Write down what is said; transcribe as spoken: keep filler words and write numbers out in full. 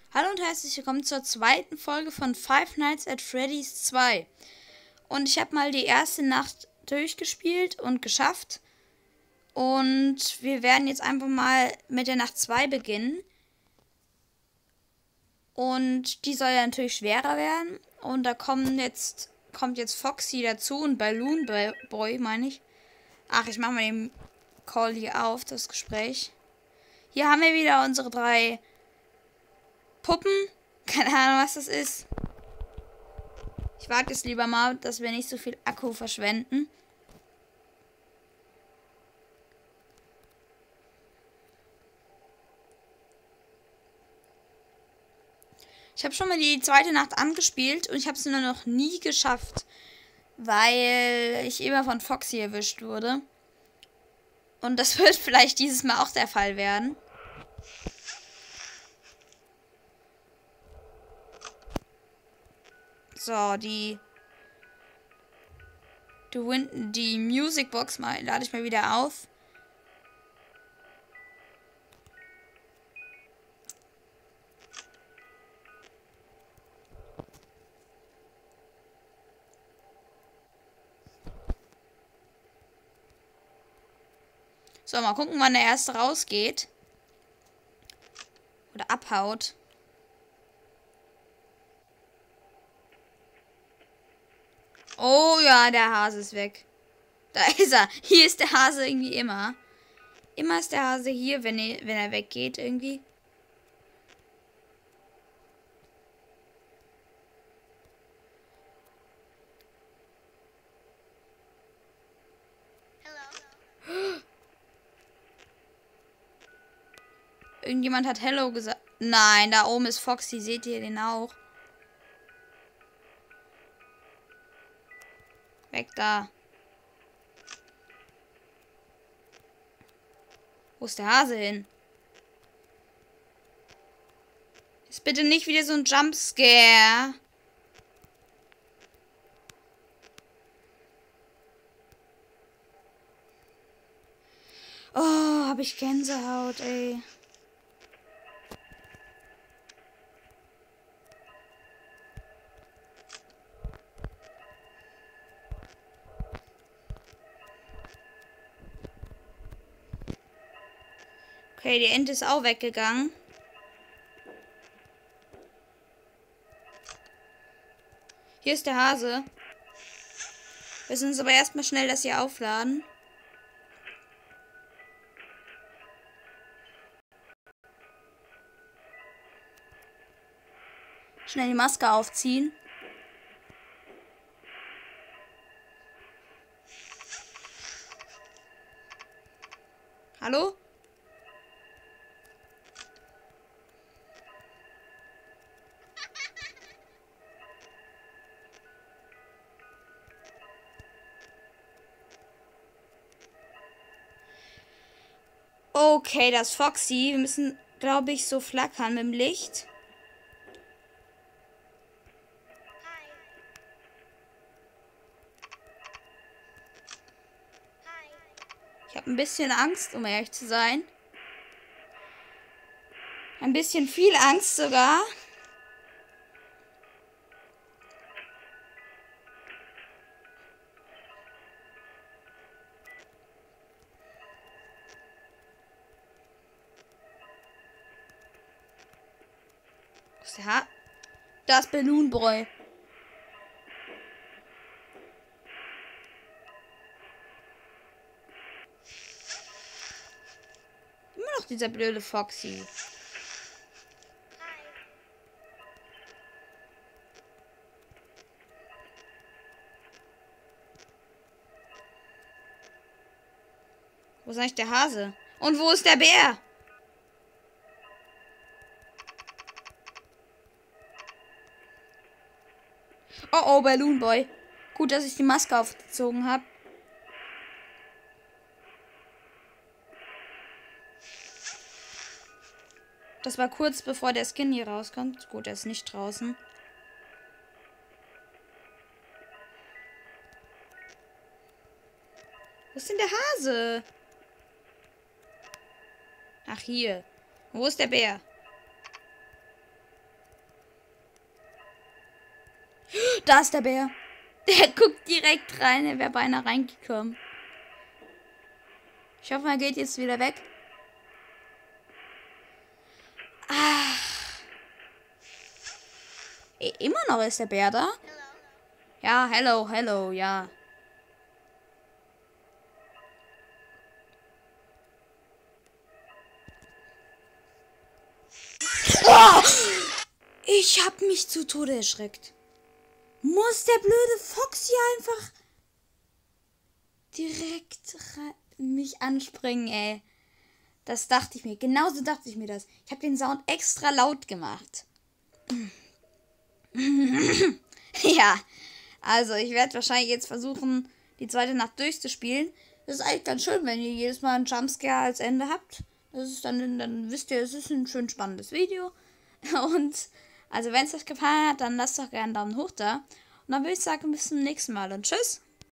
Hallo und herzlich willkommen zur zweiten Folge von Five Nights at Freddy's zwei. Und ich habe mal die erste Nacht durchgespielt und geschafft. Und wir werden jetzt einfach mal mit der Nacht zwei beginnen. Und die soll ja natürlich schwerer werden. Und da kommen jetzt, kommt jetzt Foxy dazu und Balloon Boy, meine ich. Ach, ich mache mal den Call hier auf, das Gespräch. Hier haben wir wieder unsere drei Puppen. Keine Ahnung, was das ist. Ich wage es lieber mal, dass wir nicht so viel Akku verschwenden. Ich habe schon mal die zweite Nacht angespielt und ich habe es nur noch nie geschafft, weil ich immer von Foxy erwischt wurde. Und das wird vielleicht dieses Mal auch der Fall werden. So, die die, Win die Musicbox mal, lade ich mal wieder auf. So, mal gucken, wann der erste rausgeht. Oder abhaut. Oh ja, der Hase ist weg. Da ist er. Hier ist der Hase irgendwie immer. Immer ist der Hase hier, wenn er, wenn er weggeht irgendwie. Hello. Irgendjemand hat Hello gesagt. Nein, da oben ist Foxy. Seht ihr den auch? Weg da. Wo ist der Hase hin? Ist bitte nicht wieder so ein Jumpscare. Oh, hab ich Gänsehaut, ey. Okay, die Ente ist auch weggegangen. Hier ist der Hase. Wir müssen uns aber erstmal schnell das hier aufladen. Schnell die Maske aufziehen. Hallo? Okay, das ist Foxy. Wir müssen, glaube ich, so flackern mit dem Licht. Ich habe ein bisschen Angst, um ehrlich zu sein. Ein bisschen viel Angst sogar. Was ist der Ha? Das Balloon Boy. Immer noch dieser blöde Foxy. Wo ist eigentlich der Hase? Und wo ist der Bär? Oh oh, Balloon Boy. Gut, dass ich die Maske aufgezogen habe. Das war kurz bevor der Skin hier rauskommt. Gut, er ist nicht draußen. Wo ist denn der Hase? Ach, hier. Wo ist der Bär? Da ist der Bär. Der guckt direkt rein. Er wäre beinahe reingekommen. Ich hoffe, er geht jetzt wieder weg. Ah. Immer noch ist der Bär da? Ja, hello, hello, ja. Oh! Ich hab mich zu Tode erschreckt. Muss der blöde Foxy einfach direkt mich anspringen, ey. Das dachte ich mir. Genauso dachte ich mir das. Ich habe den Sound extra laut gemacht. Ja, also ich werde wahrscheinlich jetzt versuchen, die zweite Nacht durchzuspielen. Das ist eigentlich ganz schön, wenn ihr jedes Mal einen Jumpscare als Ende habt. Das ist dann, dann wisst ihr, es ist ein schön spannendes Video. Und also wenn es euch gefallen hat, dann lasst doch gerne einen Daumen hoch da. Und dann würde ich sagen, bis zum nächsten Mal und tschüss.